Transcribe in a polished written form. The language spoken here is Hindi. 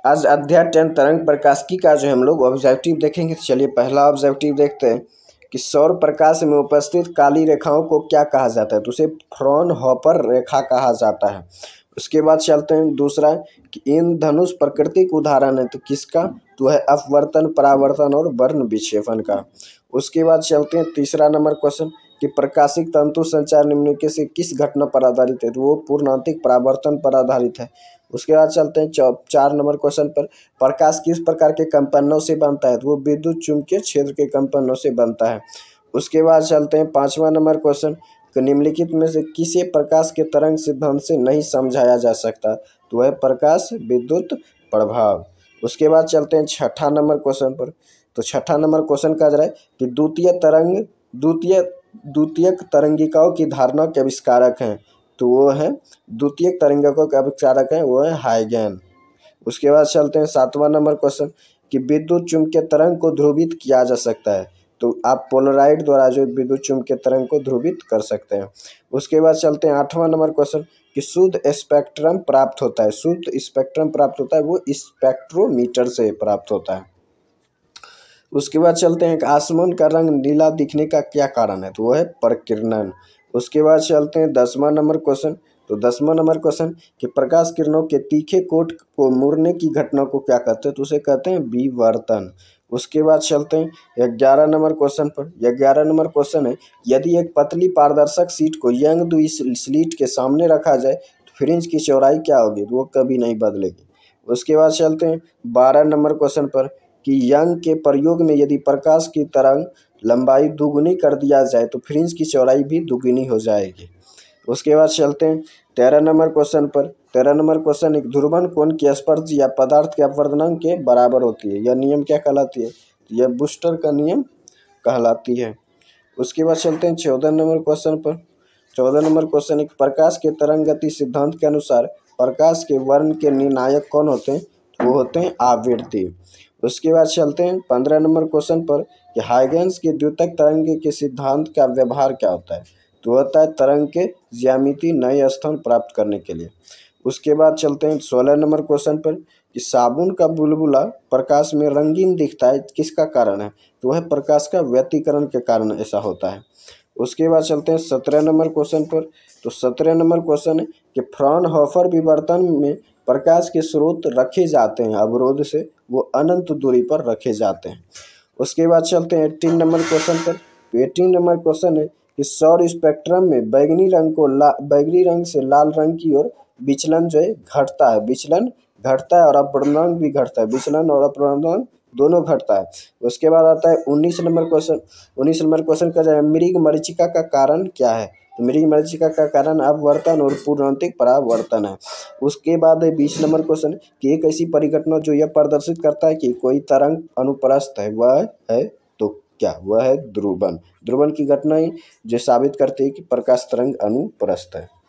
आज अध्याय 10 तरंग प्रकाशिकी का जो हम लोग ऑब्जेक्टिव देखेंगे। तो चलिए पहला ऑब्जेक्टिव देखते हैं कि सौर प्रकाश में उपस्थित काली रेखाओं को क्या कहा जाता है। तो उसे फ्रॉनहोफर रेखा कहा जाता है। उसके बाद चलते हैं दूसरा कि इन धनुष प्राकृतिक उदाहरण है तो किसका, तो है अपवर्तन, परावर्तन और वर्ण विक्षेपण का। उसके बाद चलते हैं तीसरा नंबर क्वेश्चन कि प्रकाशिक तंतु संचार निम्नलिखित से किस घटना पर आधारित है, तो वो पूर्णांतिक परावर्तन पर आधारित है। उसके बाद चलते हैं 4 नंबर क्वेश्चन पर प्रकाश किस प्रकार के कंपनों से बनता है, तो वो विद्युत चुंबकीय क्षेत्र के कंपनों से बनता है। उसके बाद चलते हैं 5वां नंबर क्वेश्चन कि निम्नलिखित में से किसे प्रकाश के तरंग सिद्धांत से नहीं समझाया जा सकता, तो वह प्रकाश विद्युत प्रभाव। उसके बाद चलते हैं 6ठा नंबर क्वेश्चन पर। तो 6ठा नंबर क्वेश्चन कह रहा है कि द्वितीयक तरंगिकाओं की धारणा के आविष्कारक हैं, तो वो है द्वितीयक तरंगिकाओं के आविष्कारक हैं, वो है हाइगन। उसके बाद चलते हैं 7वां नंबर क्वेश्चन कि विद्युत चुम्बकीय तरंग को ध्रुवित किया जा सकता है, तो आप पोलराइड द्वारा जो विद्युत चुम्बकीय तरंग को ध्रुवित कर सकते हैं। उसके बाद चलते हैं 8वां नंबर क्वेश्चन कि शुद्ध स्पेक्ट्रम प्राप्त होता है, शुद्ध स्पेक्ट्रम प्राप्त होता है वो स्पेक्ट्रोमीटर से प्राप्त होता है। उसके बाद चलते हैं कि आसमान का रंग नीला दिखने का क्या कारण है, तो वो है प्रकीर्णन। उसके बाद चलते हैं 10वां नंबर क्वेश्चन। तो 10वां नंबर क्वेश्चन कि प्रकाश किरणों के तीखे कोट को मुड़ने की घटना को क्या कहते हैं, तो उसे कहते हैं विवर्तन। उसके बाद चलते हैं 11 नंबर क्वेश्चन पर। 11 नंबर क्वेश्चन है यदि एक पतली पारदर्शक शीट को यंग द्वि स्लिट के सामने रखा जाए तो फ्रिंज की चौड़ाई क्या होगी, तो वो कभी नहीं बदलेगी। उसके बाद चलते हैं 12 नंबर क्वेश्चन पर कि यंग के प्रयोग में यदि प्रकाश की तरंग लंबाई दुगुनी कर दिया जाए तो फ्रिंज की चौड़ाई भी दुगुनी हो जाएगी। उसके बाद चलते हैं 13 नंबर क्वेश्चन पर। 13 नंबर क्वेश्चन एक ध्रुवन कोण की स्पर्श या पदार्थ के अपवर्तनांक के बराबर होती है, यह नियम क्या कहलाती है, यह बूस्टर का नियम कहलाती है। उसके बाद चलते हैं 14 नंबर क्वेश्चन पर। 14 नंबर क्वेश्चन एक प्रकाश के तरंग गति सिद्धांत के अनुसार प्रकाश के वर्ण के निर्णायक कौन होते हैं, वो होते हैं आवृत्ति। उसके बाद चलते हैं 15 नंबर क्वेश्चन पर कि हाइगन्स के द्योतक तरंग के सिद्धांत का व्यवहार क्या होता है, तो होता है तरंग के ज्यामिति नए स्थान प्राप्त करने के लिए। उसके बाद चलते हैं 16 नंबर क्वेश्चन पर कि साबुन का बुलबुला प्रकाश में रंगीन दिखता है, किसका कारण है, तो वह प्रकाश का व्यतिकरण के कारण ऐसा होता है। उसके बाद चलते हैं 17 नंबर क्वेश्चन पर। तो 17 नंबर क्वेश्चन है कि फ्रॉनहोफर विवर्तन में प्रकाश के स्रोत रखे जाते हैं अवरोध से, वो अनंत दूरी पर रखे जाते हैं। उसके बाद चलते हैं 18 नंबर क्वेश्चन पर। 18 नंबर क्वेश्चन है कि सौर स्पेक्ट्रम में बैगनी रंग से लाल रंग की ओर विचलन जो है घटता है, विचलन घटता है और अपवर्तनांक भी घटता है, विचलन और अपवर्तनांक दोनों घटता है। उसके बाद आता है 19 नंबर क्वेश्चन। 19 नंबर क्वेश्चन का जाए मृग मरीचिका का कारण क्या है, तो मृग मरीचिका का कारण अपवर्तन और पूर्णांतिक परावर्तन है। उसके बाद है 20 नंबर क्वेश्चन कि एक ऐसी परिघटना जो यह प्रदर्शित करता है कि कोई तरंग अनुप्रस्थ है, वह है तो क्या, वह है ध्रुवन। ध्रुवन की घटना ही जो साबित करती है कि प्रकाश तरंग अनुप्रस्थ है।